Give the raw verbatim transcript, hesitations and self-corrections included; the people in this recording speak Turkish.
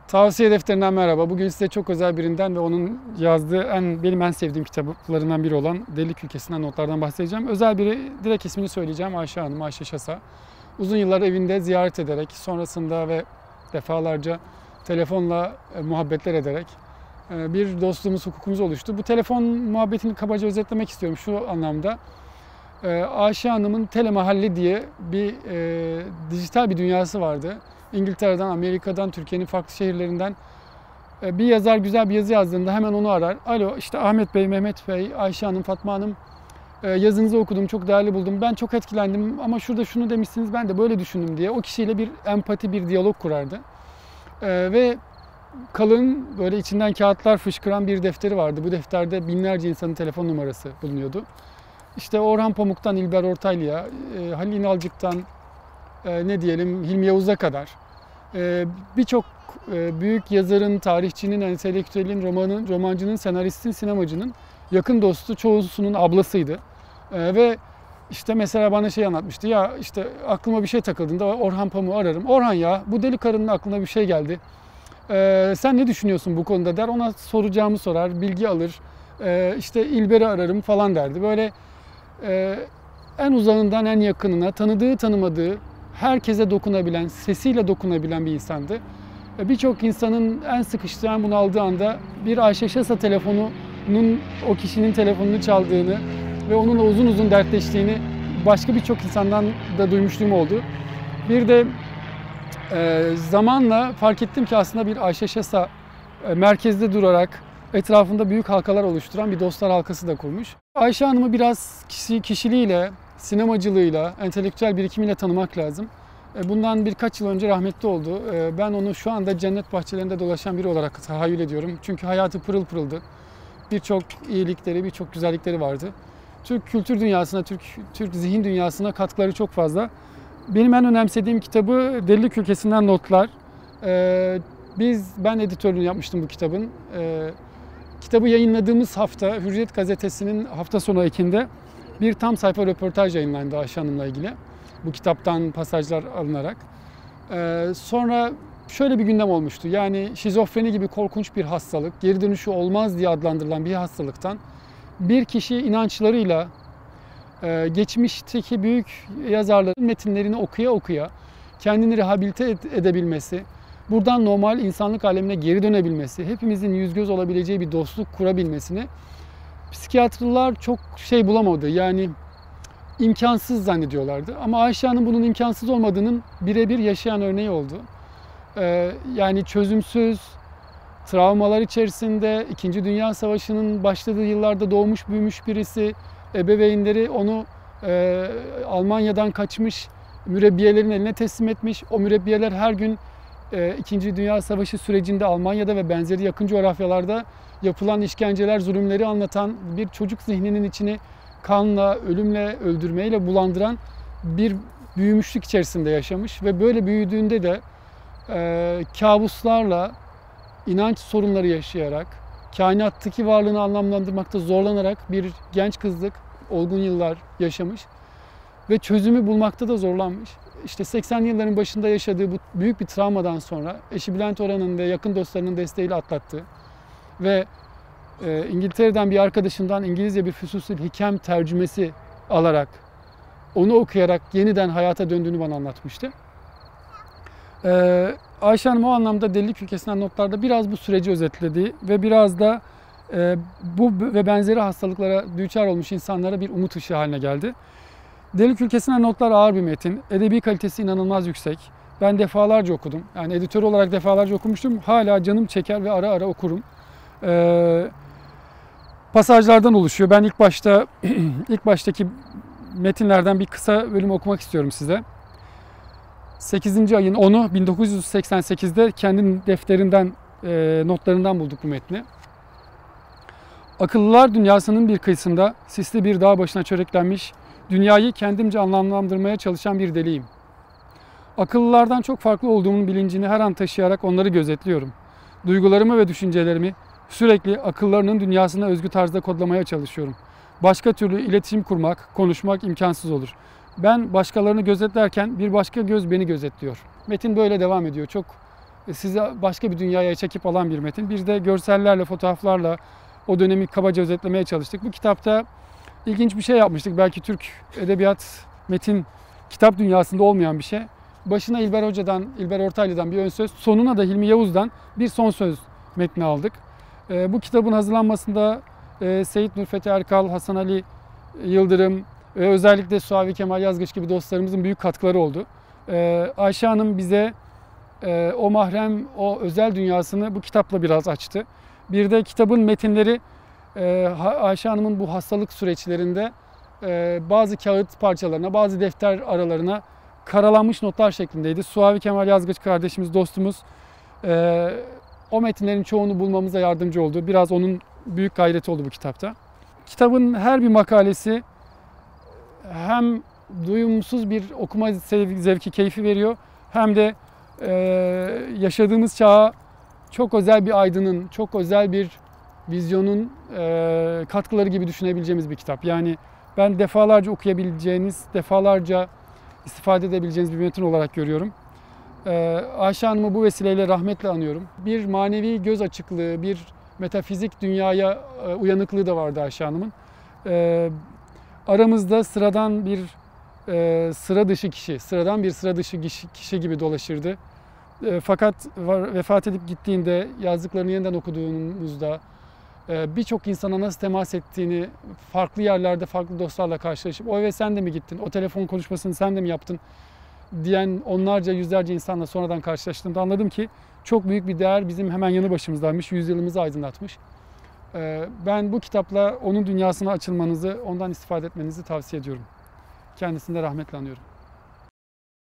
Tavsiye defterinden merhaba. Bugün size çok özel birinden ve onun yazdığı en benim en sevdiğim kitaplarından biri olan Delilik Ülkesi'nden notlardan bahsedeceğim. Özel biri, direkt ismini söyleyeceğim. Ayşe Hanım, Ayşe Şasa. Uzun yıllar evinde ziyaret ederek, sonrasında ve defalarca telefonla e, muhabbetler ederek e, bir dostluğumuz, hukukumuz oluştu. Bu telefon muhabbetini kabaca özetlemek istiyorum şu anlamda. E, Ayşe Hanım'ın Telemahalli diye bir e, dijital bir dünyası vardı. İngiltere'den, Amerika'dan, Türkiye'nin farklı şehirlerinden bir yazar güzel bir yazı yazdığında hemen onu arar. Alo işte Ahmet Bey, Mehmet Bey, Ayşe Hanım, Fatma Hanım yazınızı okudum, çok değerli buldum. Ben çok etkilendim ama şurada şunu demişsiniz, ben de böyle düşündüm diye o kişiyle bir empati, bir diyalog kurardı. Ve kalın böyle içinden kağıtlar fışkıran bir defteri vardı. Bu defterde binlerce insanın telefon numarası bulunuyordu. İşte Orhan Pamuk'tan İlber Ortaylı'ya, Halil İnalcık'tan ne diyelim Hilmi Yavuz'a kadar birçok büyük yazarın, tarihçinin, entelektüelin, romanın, romancının, senaristin, sinemacının yakın dostu, çoğusunun ablasıydı. Ve işte mesela bana şey anlatmıştı. Ya işte aklıma bir şey takıldığında Orhan Pamuk'u ararım. Orhan ya bu deli karının aklına bir şey geldi. Sen ne düşünüyorsun bu konuda der. Ona soracağımı sorar, bilgi alır. İşte İlber'i ararım falan derdi. Böyle en uzağından en yakınına, tanıdığı tanımadığı, herkese dokunabilen, sesiyle dokunabilen bir insandı. Birçok insanın en sıkıştığı, en bunaldığı anda bir Ayşe Şasa telefonunun o kişinin telefonunu çaldığını ve onunla uzun uzun dertleştiğini başka birçok insandan da duymuşluğum oldu. Bir de e, zamanla fark ettim ki aslında bir Ayşe Şasa e, merkezde durarak etrafında büyük halkalar oluşturan bir dostlar halkası da kurmuş. Ayşe Hanım'ı biraz kişi, kişiliğiyle, sinemacılığıyla, entelektüel birikimiyle tanımak lazım. Bundan birkaç yıl önce rahmetli oldu. Ben onu şu anda cennet bahçelerinde dolaşan biri olarak tahayyül ediyorum. Çünkü hayatı pırıl pırıldı. Birçok iyilikleri, birçok güzellikleri vardı. Türk kültür dünyasına, Türk, Türk zihin dünyasına katkıları çok fazla. Benim en önemsediğim kitabı Delilik Ülkesi'nden Notlar. Biz, ben editörlüğünü yapmıştım bu kitabın. Kitabı yayınladığımız hafta Hürriyet Gazetesi'nin hafta sonu ekinde bir tam sayfa röportaj yayınlandı Ayşe Hanım'la ilgili. Bu kitaptan pasajlar alınarak. Ee, sonra şöyle bir gündem olmuştu. Yani şizofreni gibi korkunç bir hastalık, geri dönüşü olmaz diye adlandırılan bir hastalıktan bir kişi inançlarıyla e, geçmişteki büyük yazarların metinlerini okuya okuya kendini rehabilite edebilmesi, buradan normal insanlık alemine geri dönebilmesi, hepimizin yüz göz olabileceği bir dostluk kurabilmesini psikiyatrlar çok şey bulamadı. Yani imkansız zannediyorlardı. Ama Ayşe Hanım bunun imkansız olmadığının birebir yaşayan örneği oldu. Ee, yani çözümsüz, travmalar içerisinde, İkinci Dünya Savaşı'nın başladığı yıllarda doğmuş büyümüş birisi, ebeveynleri onu e, Almanya'dan kaçmış mürebbiyelerin eline teslim etmiş. O mürebbiyeler her gün e, İkinci Dünya Savaşı sürecinde Almanya'da ve benzeri yakın coğrafyalarda yapılan işkenceler, zulümleri anlatan bir çocuk zihninin içini kanla, ölümle, öldürmeyle bulandıran bir büyümüşlük içerisinde yaşamış ve böyle büyüdüğünde de e, kabuslarla, inanç sorunları yaşayarak, kainattaki varlığını anlamlandırmakta zorlanarak bir genç kızlık, olgun yıllar yaşamış ve çözümü bulmakta da zorlanmış. İşte seksenli yılların başında yaşadığı bu büyük bir travmadan sonra eşi Bülent Orhan'ın ve yakın dostlarının desteğiyle atlattı ve e, İngiltere'den bir arkadaşından İngilizce bir Füsusül Hikem tercümesi alarak, onu okuyarak yeniden hayata döndüğünü bana anlatmıştı. Ee, Ayşe Hanım o anlamda Delilik Ülkesi'nden Notlar'da biraz bu süreci özetledi ve biraz da e, bu ve benzeri hastalıklara düçar olmuş insanlara bir umut ışığı haline geldi. Delilik Ülkesi'nden Notlar ağır bir metin. Edebi kalitesi inanılmaz yüksek. Ben defalarca okudum. Yani editör olarak defalarca okumuştum. Hala canım çeker ve ara ara okurum. Ee, pasajlardan oluşuyor. Ben ilk başta ilk baştaki metinlerden bir kısa bölüm okumak istiyorum size. sekizinci ayın onu bin dokuz yüz seksen sekizde kendi defterinden, e, notlarından bulduk bu metni. Akıllılar dünyasının bir kıyısında sisli bir dağ başına çöreklenmiş, dünyayı kendimce anlamlandırmaya çalışan bir deliyim. Akıllılardan çok farklı olduğumun bilincini her an taşıyarak onları gözetliyorum. Duygularımı ve düşüncelerimi sürekli akıllarının dünyasına özgü tarzda kodlamaya çalışıyorum. Başka türlü iletişim kurmak, konuşmak imkansız olur. Ben başkalarını gözetlerken bir başka göz beni gözetliyor. Metin böyle devam ediyor. Çok sizi başka bir dünyaya çekip alan bir metin. Bir de görsellerle, fotoğraflarla o dönemi kabaca özetlemeye çalıştık. Bu kitapta ilginç bir şey yapmıştık. Belki Türk edebiyat, metin, kitap dünyasında olmayan bir şey. Başına İlber Hoca'dan, İlber Ortaylı'dan bir ön söz, sonuna da Hilmi Yavuz'dan bir son söz metni aldık. E, bu kitabın hazırlanmasında e, Seyit Nurfeti Erkal, Hasan Ali Yıldırım ve özellikle Suavi Kemal Yazgıç gibi dostlarımızın büyük katkıları oldu. E, Ayşe Hanım bize e, o mahrem, o özel dünyasını bu kitapla biraz açtı. Bir de kitabın metinleri e, Ayşe Hanım'ın bu hastalık süreçlerinde e, bazı kağıt parçalarına, bazı defter aralarına karalanmış notlar şeklindeydi. Suavi Kemal Yazgıç kardeşimiz, dostumuz e, o metinlerin çoğunu bulmamıza yardımcı oldu. Biraz onun büyük gayreti oldu bu kitapta. Kitabın her bir makalesi hem duyumsuz bir okuma zevki, keyfi veriyor, hem de e, yaşadığımız çağa çok özel bir aydının, çok özel bir vizyonun e, katkıları gibi düşünebileceğimiz bir kitap. Yani ben defalarca okuyabileceğiniz, defalarca istifade edebileceğiniz bir metin olarak görüyorum. Ee, Ayşe Hanım'ı bu vesileyle rahmetle anıyorum. Bir manevi göz açıklığı, bir metafizik dünyaya e, uyanıklığı da vardı Ayşe Hanım'ın. Ee, aramızda sıradan bir e, sıra dışı kişi, sıradan bir sıra dışı kişi, kişi gibi dolaşırdı. E, fakat vefat edip gittiğinde, yazdıklarını yeniden okuduğumuzda e, birçok insana nasıl temas ettiğini, farklı yerlerde farklı dostlarla karşılaşıp "O eve sen de mi gittin? O telefon konuşmasını sen de mi yaptın?" diyen onlarca, yüzlerce insanla sonradan karşılaştığımda anladım ki çok büyük bir değer bizim hemen yanı başımızdaymış, yüzyılımızı aydınlatmış. Ben bu kitapla onun dünyasına açılmanızı, ondan istifade etmenizi tavsiye ediyorum. Kendisini de rahmetle anıyorum.